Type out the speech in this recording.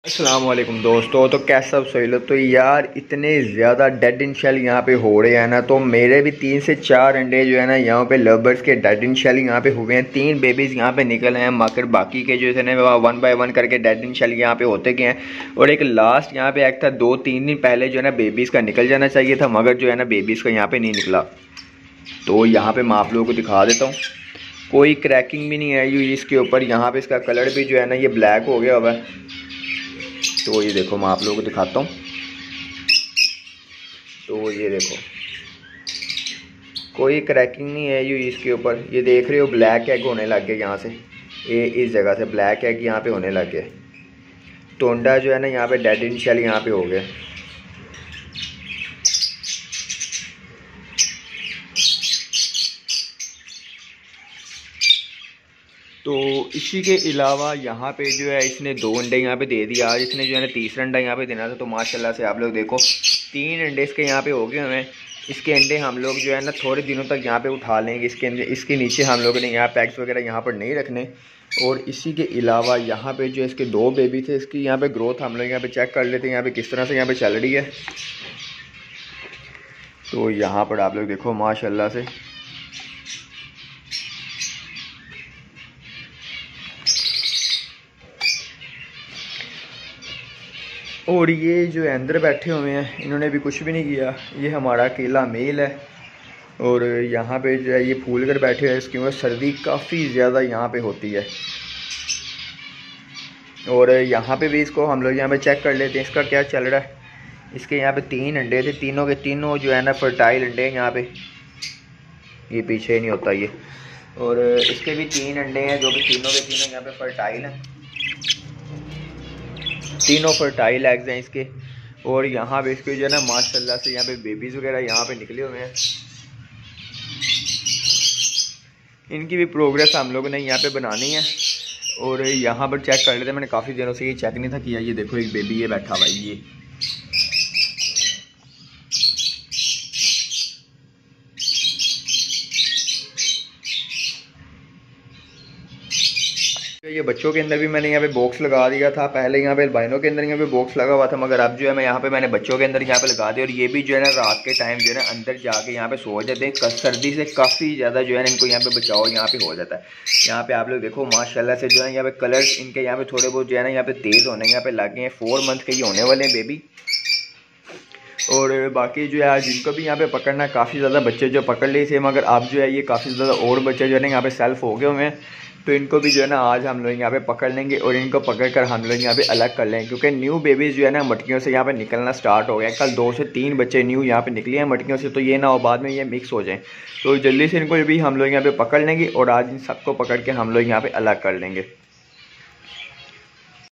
अस्सलाम वालेकुम दोस्तों। तो कैसा सब सही लो। तो यार इतने ज़्यादा डेड इन शेल यहाँ पे हो रहे हैं ना, तो मेरे भी 3 से 4 अंडे जो है ना यहाँ पे लव बर्ड्स के डेड इन शेल यहाँ पे हुए हैं। 3 बेबीज़ यहाँ पे निकल हैं, मगर बाकी के जो है ना 1 बाय 1 करके डेड इन शेल यहाँ पे होते गए हैं। और एक लास्ट यहाँ पे एक था 2-3 दिन पहले जो है ना बेबीज़ का निकल जाना चाहिए था, मगर जो है ना बेबीज़ का यहाँ पर नहीं निकला। तो यहाँ पर मैं आप लोगों को दिखा देता हूँ, कोई क्रैकिंग भी नहीं आई हुई इसके ऊपर। यहाँ पर इसका कलर भी जो है ना ये ब्लैक हो गया हुआ है। तो ये देखो मैं आप लोगों को दिखाता हूँ। तो ये देखो कोई क्रैकिंग नहीं है ये इसके ऊपर। ये देख रहे हो ब्लैक एग होने लग गया यहाँ से, ये इस जगह से ब्लैक एग यहाँ पे होने लग गया। टोंडा जो है ना यहाँ पे डेड इन शेल यहाँ पे हो गया। तो इसी के अलावा यहाँ पे जो है इसने 2 अंडे यहाँ पे दे दिया। आज इसने जो है ना तीसरा अंडा यहाँ पे देना था। तो माशाल्लाह से आप लोग देखो 3 अंडे इसके यहाँ पे हो गए हमें। इसके अंडे हम लोग जो है ना थोड़े दिनों तक यहाँ पे उठा लेंगे। इसके नीचे हम लोगों ने यहाँ पैक्स वगैरह यहाँ पर नहीं रखने। और इसी के अलावा यहाँ पे जो इसके 2 बेबी थे, इसकी यहाँ पे ग्रोथ हम लोग यहाँ पे चेक कर लेते हैं यहाँ पे किस तरह से यहाँ पे चल रही है। तो यहाँ पर आप लोग देखो माशाल्लाह से और ये जो अंदर बैठे हुए हैं इन्होंने भी कुछ भी नहीं किया। ये हमारा अकेला मेल है। और यहाँ पे जो है ये फूल कर बैठे हुए हैं, इसकी वजह सर्दी काफ़ी ज़्यादा यहाँ पे होती है। और यहाँ पे भी इसको हम लोग यहाँ पे चेक कर लेते हैं इसका क्या चल रहा है। इसके यहाँ पे 3 अंडे थे, तीनों के तीनों जो है ना फर्टाइल अंडे हैं यहाँ पे। ये पीछे नहीं होता ये। और इसके भी 3 अंडे हैं जो कि तीनों के तीनों यहाँ पे फर्टाइल हैं। तीनों फर्टाइल एग्स हैं इसके। और यहाँ पे इसके जो है ना माशाल्लाह से यहाँ पे बेबीज़ वगैरह यहाँ पे निकले हुए हैं। इनकी भी प्रोग्रेस हम लोगों ने यहाँ पे बनानी है। और यहाँ पर चेक कर लेते हैं, मैंने काफ़ी दिनों से ये चेक नहीं था किया। ये देखो एक बेबी ये बैठा हुआ है ये। ये बच्चों के अंदर भी मैंने यहाँ पे बॉक्स लगा दिया था। पहले यहाँ पे अल्बाइनो के अंदर यहाँ पे बॉक्स लगा हुआ था, मगर अब जो है मैं यहाँ पे मैंने बच्चों के अंदर यहाँ पे लगा दिया। और ये भी जो है ना रात के टाइम जो है ना अंदर जाके यहाँ पे सो जाते हैं। सर्दी से काफ़ी ज़्यादा जो है ना इनको यहाँ पे बचाव यहाँ पे हो जाता है। यहाँ पे आप लोग देखो माशाल्लाह से जो है यहाँ पे कलर्स इनके यहाँ पे थोड़े बहुत जो है ना यहाँ पे तेज़ होने यहाँ पे लगे हैं। 4 मंथ के ये होने वाले हैं बेबी। और बाकी जो है आज इनको भी यहाँ पे पकड़ना, काफ़ी ज़्यादा बच्चे जो पकड़ लिए थे, मगर अब जो है ये काफ़ी ज़्यादा और बच्चे जो है ना यहाँ पे सेल्फ हो गए हुए हैं। तो इनको भी जो है ना आज हम लोग यहाँ पे पकड़ लेंगे और इनको पकड़ कर हम लोग यहाँ पे अलग कर लेंगे, क्योंकि न्यू बेबीज़ जो है ना मटकियों से यहाँ पे निकलना स्टार्ट हो गया। कल 2 से 3 बच्चे न्यू यहाँ पे निकले हैं मटकियों से। तो ये ना हो बाद में ये मिक्स हो जाएँ। तो जल्दी से इनको भी हम लोग यहाँ पे पकड़ लेंगे और आज इन सबको पकड़ के हम लोग यहाँ पे अलग कर लेंगे।